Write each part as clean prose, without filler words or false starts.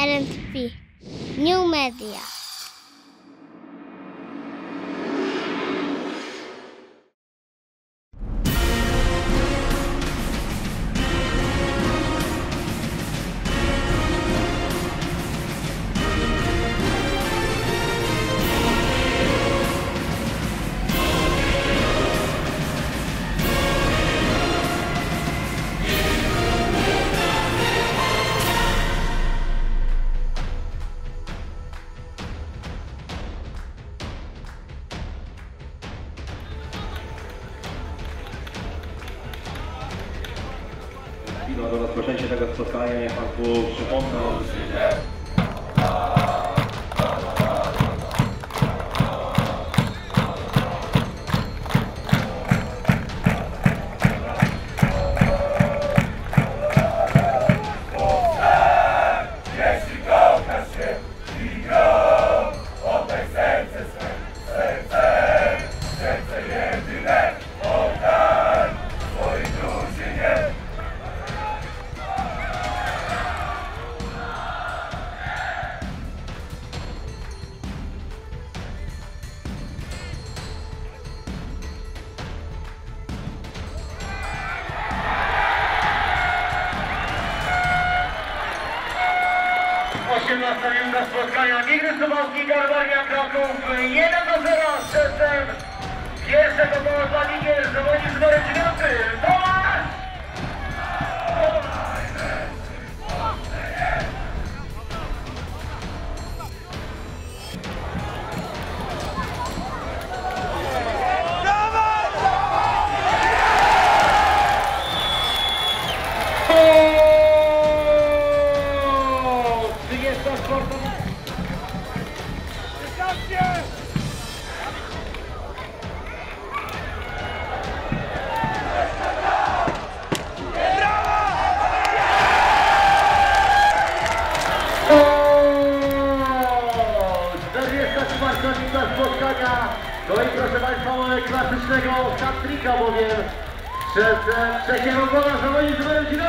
LNP New Media. Do rozpoczęcia tego spotkania niech Państwu przypomnę. Minuta spotkania. Migry Suwałki, Garbarnia Kraków 1-0 z czasem pierwszego koła dla Migry. Zawodnik z numerem 9 Tomasz! Spotkania. No i proszę Państwa, mamy klasycznego hat-tricka, bowiem przez trzeciego gola zawodnik z numerem 9.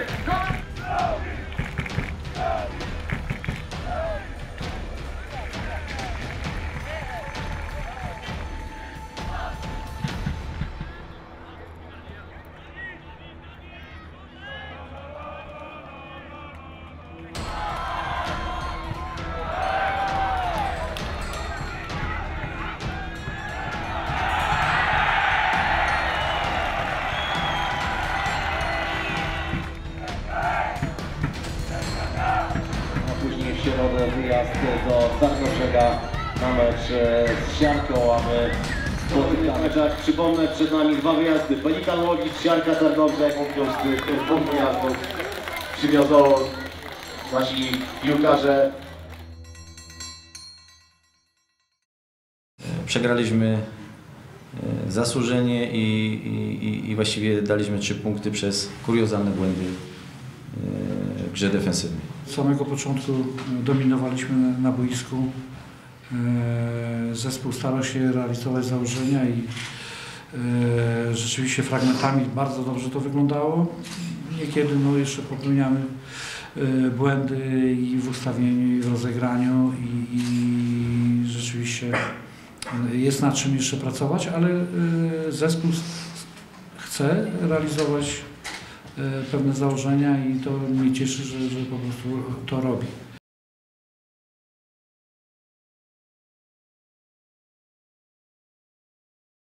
W środę wyjazd do Tarnobrzega na mecz z Siarką, a my spotykamy. Przypomnę, przed nami dwa wyjazdy. Pelikan Łowicz, Siarka, Tarnobrzeg. Mówią z tych dwóch wyjazdów przywiozą nasi piłkarze. Przegraliśmy zasłużenie i właściwie daliśmy 3 punkty przez kuriozalne błędy w grze defensywnej. Od samego początku dominowaliśmy na boisku. Zespół starał się realizować założenia i rzeczywiście fragmentami bardzo dobrze to wyglądało. Niekiedy jeszcze popełniamy błędy i w ustawieniu, i w rozegraniu i rzeczywiście jest nad czym jeszcze pracować, ale zespół chce realizować pewne założenia i to mnie cieszy, że po prostu to robi.